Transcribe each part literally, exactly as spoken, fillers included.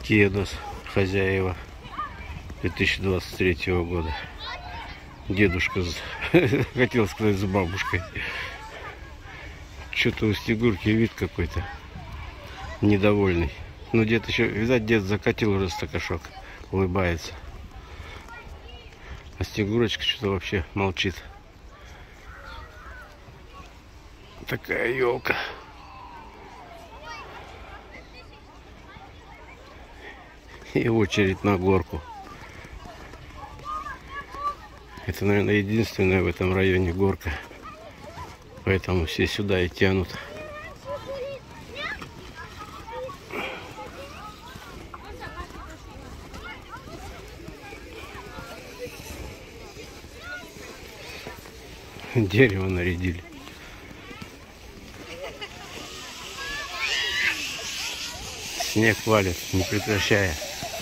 Такие у нас хозяева две тысячи двадцать третьего года. Дедушка, хотел сказать, с бабушкой. Что-то у Снегурки вид какой-то недовольный. Ну, дед еще, видать, дед закатил уже стакашок, улыбается. А Снегурочка что-то вообще молчит. Такая елка. И очередь на горку. Это, наверное, единственная в этом районе горка. Поэтому все сюда и тянут. Дерево нарядили. Снег валит, не прекращая.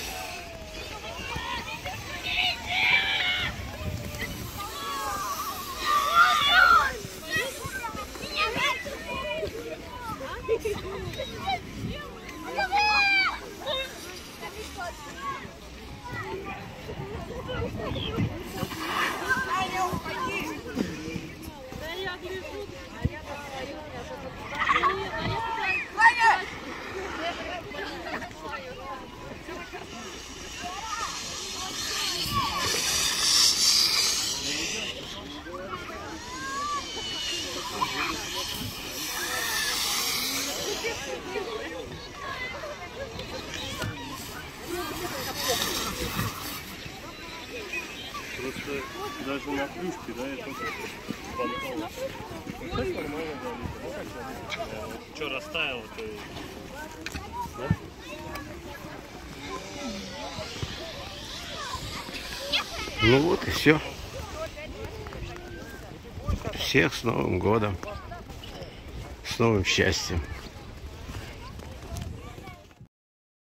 Просто даже на плюшке, да, это понтал. Сейчас нормально, да. Что растаяло, то и... Да? Ну вот и все. Всех с Новым годом. С новым счастьем.